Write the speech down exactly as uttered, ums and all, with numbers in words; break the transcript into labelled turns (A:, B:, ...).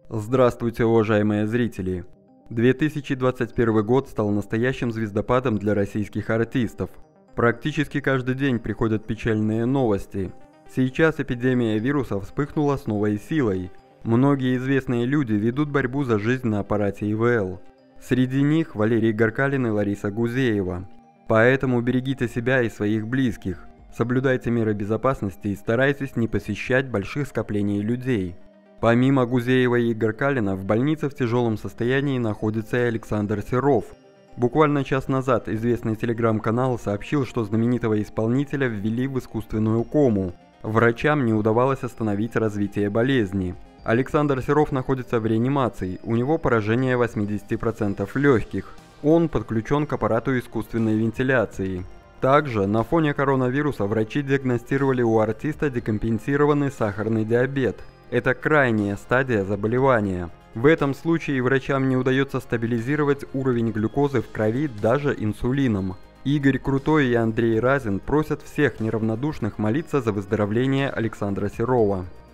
A: Здравствуйте, уважаемые зрители! две тысячи двадцать первый год стал настоящим звездопадом для российских артистов. Практически каждый день приходят печальные новости. Сейчас эпидемия вируса вспыхнула с новой силой. Многие известные люди ведут борьбу за жизнь на аппарате И В Л. Среди них Валерий Гаркалин и Лариса Гузеева. Поэтому берегите себя и своих близких. Соблюдайте меры безопасности и старайтесь не посещать больших скоплений людей. Помимо Гузеева и Гаркалина, в больнице в тяжелом состоянии находится и Александр Серов. Буквально час назад известный телеграм-канал сообщил, что знаменитого исполнителя ввели в искусственную кому. Врачам не удавалось остановить развитие болезни. Александр Серов находится в реанимации, у него поражение восемьдесят процентов легких. Он подключен к аппарату искусственной вентиляции. Также на фоне коронавируса врачи диагностировали у артиста декомпенсированный сахарный диабет. Это крайняя стадия заболевания. В этом случае врачам не удается стабилизировать уровень глюкозы в крови даже инсулином. Игорь Крутой и Андрей Разин просят всех неравнодушных молиться за выздоровление Александра Серова.